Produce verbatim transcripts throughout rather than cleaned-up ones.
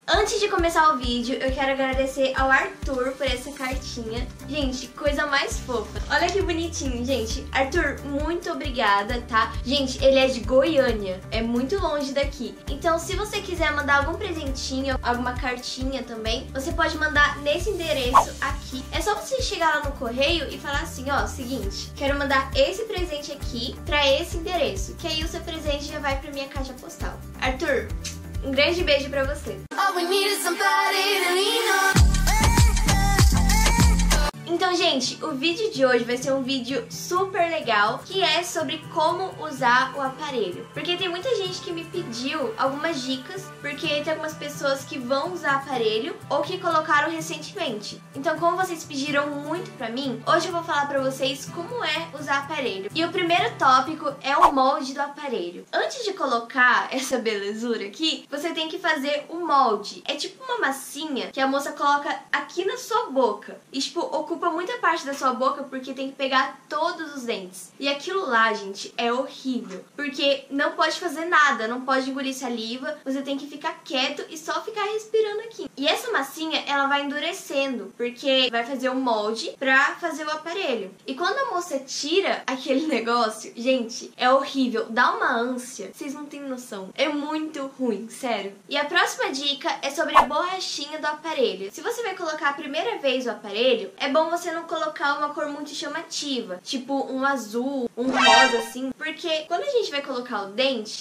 Antes de começar o vídeo, eu quero agradecer ao Arthur por essa cartinha. Gente, coisa mais fofa. Olha que bonitinho, gente. Arthur, muito obrigada, tá? Gente, ele é de Goiânia, é muito longe daqui. Então, se você quiser mandar algum presentinho, alguma cartinha também, você pode mandar nesse endereço aqui. É só você chegar lá no correio e falar assim, ó, seguinte, quero mandar esse presente aqui pra esse endereço, que aí o seu presente já vai pra minha caixa postal. Arthur, um grande beijo pra você. Então, gente, o vídeo de hoje vai ser um vídeo super legal, que é sobre como usar o aparelho. Porque tem muita gente que me pediu algumas dicas, porque tem algumas pessoas que vão usar aparelho ou que colocaram recentemente. Então, como vocês pediram muito pra mim, hoje eu vou falar pra vocês como é usar aparelho. E o primeiro tópico é o molde do aparelho. Antes de colocar essa belezura aqui, você tem que fazer o molde. É tipo uma massinha que a moça coloca aqui na sua boca. E, tipo, ocupa muita parte da sua boca porque tem que pegar todos os dentes. E aquilo lá, gente, é horrível. Porque não pode fazer nada, não pode engolir saliva, você tem que ficar quieto e só ficar respirando aqui. E essa massinha, ela vai endurecendo, porque vai fazer o molde pra fazer o aparelho. E quando a moça tira aquele negócio, gente, é horrível, dá uma ânsia, vocês não têm noção. É muito ruim, sério. E a próxima dica é sobre a borrachinha do aparelho. Se você vai colocar a primeira vez o aparelho, é bom você não colocar uma cor muito chamativa, tipo um azul, um rosa assim, porque quando a gente vai colocar o dente...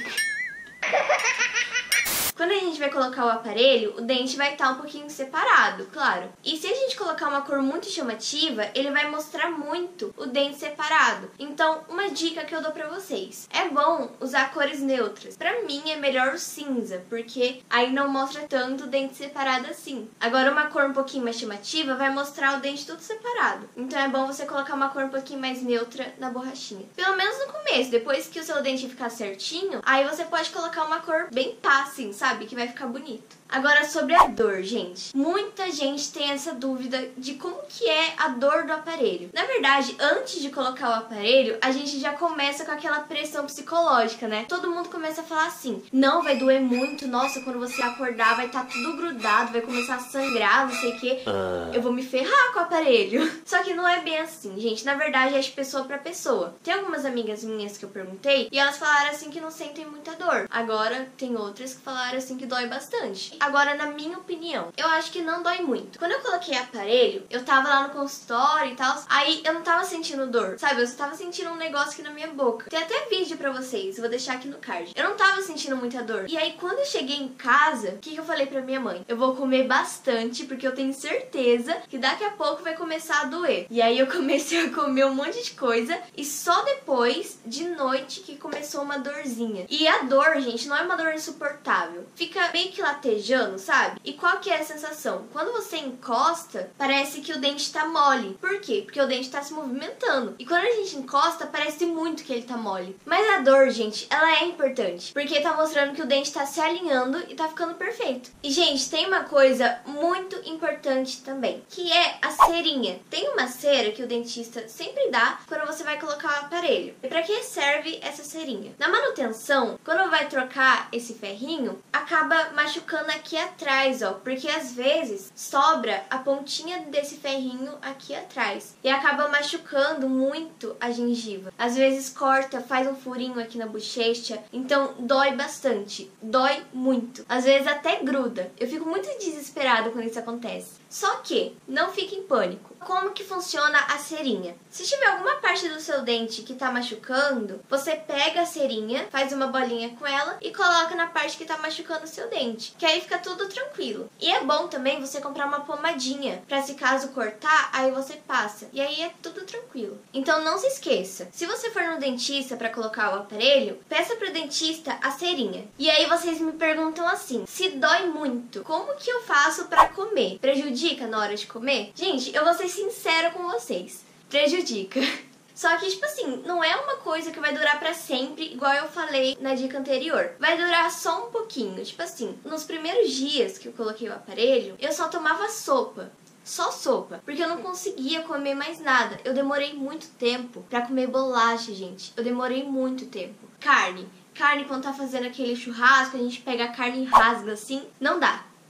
Quando a gente vai colocar o aparelho, o dente vai estar um pouquinho separado, claro. E se a gente colocar uma cor muito chamativa, ele vai mostrar muito o dente separado. Então, uma dica que eu dou pra vocês. É bom usar cores neutras. Pra mim, é melhor o cinza, porque aí não mostra tanto o dente separado assim. Agora, uma cor um pouquinho mais chamativa vai mostrar o dente tudo separado. Então, é bom você colocar uma cor um pouquinho mais neutra na borrachinha. Pelo menos no começo, depois que o seu dente ficar certinho, aí você pode colocar uma cor bem pá, assim, sabe? Que vai ficar bonito. Agora, sobre a dor, gente. Muita gente tem essa dúvida de como que é a dor do aparelho. Na verdade, antes de colocar o aparelho, a gente já começa com aquela pressão psicológica, né? Todo mundo começa a falar assim, não, vai doer muito, nossa, quando você acordar vai estar tudo grudado, vai começar a sangrar, não sei o quê. Eu vou me ferrar com o aparelho. Só que não é bem assim, gente. Na verdade, é de pessoa pra pessoa. Tem algumas amigas minhas que eu perguntei e elas falaram assim que não sentem muita dor. Agora, tem outras que falaram assim que dói bastante. Agora, na minha opinião, eu acho que não dói muito. Quando eu coloquei aparelho, eu tava lá no consultório e tal, aí eu não tava sentindo dor, sabe? Eu tava sentindo um negócio aqui na minha boca. Tem até vídeo pra vocês, eu vou deixar aqui no card. Eu não tava sentindo muita dor. E aí, quando eu cheguei em casa, o que, que eu falei pra minha mãe? Eu vou comer bastante, porque eu tenho certeza que daqui a pouco vai começar a doer. E aí eu comecei a comer um monte de coisa, e só depois, de noite, que começou uma dorzinha. E a dor, gente, não é uma dor insuportável. Fica meio que latejando, sabe? E qual que é a sensação? Quando você encosta, parece que o dente tá mole. Por quê? Porque o dente tá se movimentando. E quando a gente encosta, parece muito que ele tá mole. Mas a dor, gente, ela é importante, porque tá mostrando que o dente tá se alinhando e tá ficando perfeito. E, gente, tem uma coisa muito importante também, que é a cerinha. Tem uma cera que o dentista sempre dá quando você vai colocar o aparelho. E pra que serve essa cerinha? Na manutenção, quando vai trocar esse ferrinho, acaba machucando aqui atrás, ó, porque às vezes sobra a pontinha desse ferrinho aqui atrás e acaba machucando muito a gengiva. Às vezes corta, faz um furinho aqui na bochecha, então dói bastante, dói muito. Às vezes até gruda. Eu fico muito desesperada quando isso acontece. Só que não fique em pânico. Como que funciona a cerinha? Se tiver alguma parte do seu dente que tá machucando, você pega a cerinha, faz uma bolinha com ela e coloca na parte que tá machucando o seu dente, que aí fica tudo tranquilo. E é bom também você comprar uma pomadinha, pra se caso cortar, aí você passa. E aí é tudo tranquilo. Então não se esqueça, se você for no dentista pra colocar o aparelho, peça pro dentista a cerinha. E aí vocês me perguntam assim, se dói muito, como que eu faço pra comer? Prejudica na hora de comer? Gente, eu vou ser sincera com vocês. Prejudica. Só que, tipo assim, não é uma coisa que vai durar pra sempre, igual eu falei na dica anterior. Vai durar só um pouquinho. Tipo assim, nos primeiros dias que eu coloquei o aparelho, eu só tomava sopa. Só sopa, porque eu não conseguia comer mais nada. Eu demorei muito tempo pra comer bolacha, gente. Eu demorei muito tempo. Carne. Carne, quando tá fazendo aquele churrasco, a gente pega a carne e rasga assim, não dá.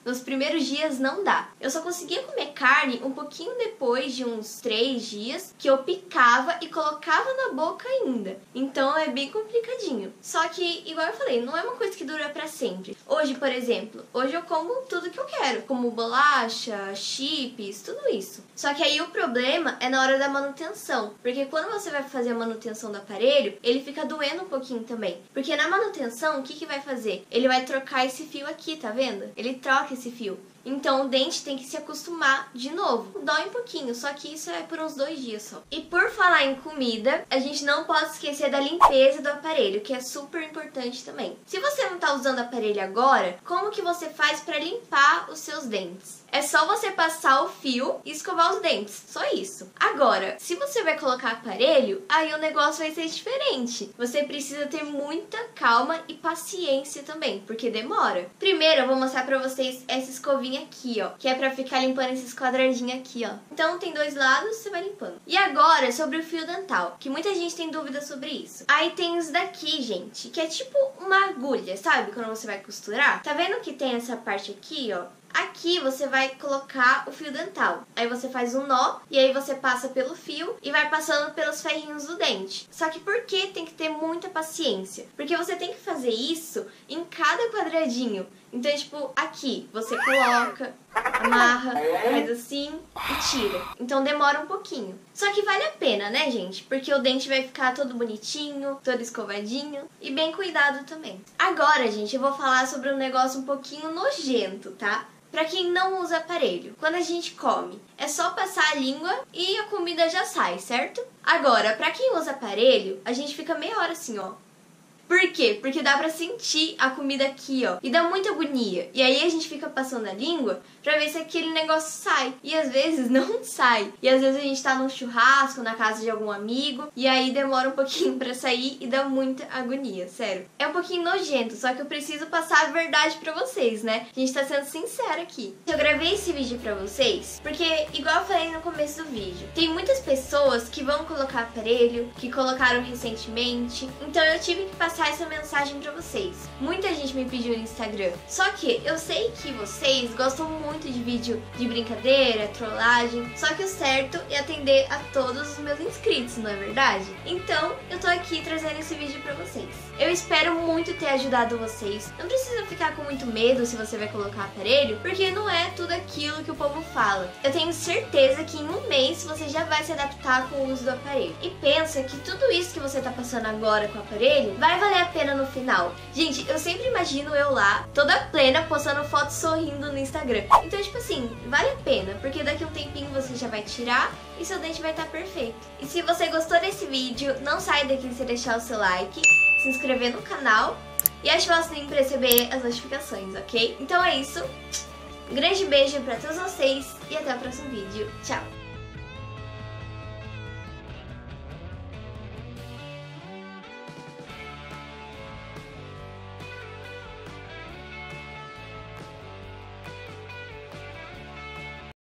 Nos primeiros dias não dá. Eu só conseguia comer carne um pouquinho depois de uns três dias, que eu picava e colocava na boca ainda. Então é bem complicadinho. Só que, igual eu falei, não é uma coisa que dura pra sempre. Hoje, por exemplo, hoje eu como tudo que eu quero. Como bolacha, chips, tudo isso. Só que aí o problema é na hora da manutenção. Porque quando você vai fazer a manutenção do aparelho, ele fica doendo um pouquinho também. Porque na manutenção, o que que vai fazer? Ele vai trocar esse fio aqui, tá vendo? Ele troca esse fio. Então o dente tem que se acostumar de novo. Dói um pouquinho, só que isso é por uns dois dias só. E por falar em comida, a gente não pode esquecer da limpeza do aparelho, que é super importante também. Se você não tá usando o aparelho agora, como que você faz para limpar os seus dentes? É só você passar o fio e escovar os dentes, só isso. Agora, se você vai colocar aparelho, aí o negócio vai ser diferente. Você precisa ter muita calma e paciência também, porque demora. Primeiro eu vou mostrar pra vocês essa escovinha aqui, ó, que é pra ficar limpando esses quadradinhos aqui, ó. Então tem dois lados, você vai limpando. E agora, sobre o fio dental, que muita gente tem dúvida sobre isso. Aí tem isso daqui, gente, que é tipo uma agulha, sabe? Quando você vai costurar. Tá vendo que tem essa parte aqui, ó? Aqui você vai colocar o fio dental. Aí você faz um nó e aí você passa pelo fio e vai passando pelos ferrinhos do dente. Só que por que tem que ter muita paciência? Porque você tem que fazer isso em cada quadradinho. Então, tipo, aqui você coloca, amarra, faz assim e tira. Então demora um pouquinho. Só que vale a pena, né, gente? Porque o dente vai ficar todo bonitinho, todo escovadinho e bem cuidado também. Agora, gente, eu vou falar sobre um negócio um pouquinho nojento, tá? Pra quem não usa aparelho, quando a gente come, é só passar a língua e a comida já sai, certo? Agora, pra quem usa aparelho, a gente fica meia hora assim, ó. Por quê? Porque dá pra sentir a comida aqui, ó. E dá muita agonia. E aí a gente fica passando a língua pra ver se aquele negócio sai. E às vezes não sai. E às vezes a gente tá num churrasco, na casa de algum amigo. E aí demora um pouquinho pra sair e dá muita agonia, sério. É um pouquinho nojento, só que eu preciso passar a verdade pra vocês, né? A gente tá sendo sincero aqui. Eu gravei esse vídeo pra vocês porque, igual eu falei no começo do vídeo, tem muitas pessoas que vão colocar aparelho, que colocaram recentemente. Então eu tive que passar essa mensagem pra vocês. Muita gente me pediu no Instagram. Só que eu sei que vocês gostam muito de vídeo de brincadeira, trollagem. Só que o certo é atender a todos os meus inscritos, não é verdade? Então, eu tô aqui trazendo esse vídeo pra vocês. Eu espero muito ter ajudado vocês. Não precisa ficar com muito medo se você vai colocar aparelho, porque não é tudo aquilo que o povo fala. Eu tenho certeza que em um mês você já vai se adaptar com o uso do aparelho. E pensa que tudo isso que você tá passando agora com o aparelho vai valer a pena no final. Gente, eu sempre imagino eu lá, toda plena, postando fotos sorrindo no Instagram. Então, tipo assim, vale a pena, porque daqui a um tempinho você já vai tirar e seu dente vai estar perfeito. E se você gostou desse vídeo, não sai daqui sem deixar o seu like, se inscrever no canal e ativar o sininho para receber as notificações, ok? Então é isso. Um grande beijo para todos vocês e até o próximo vídeo. Tchau!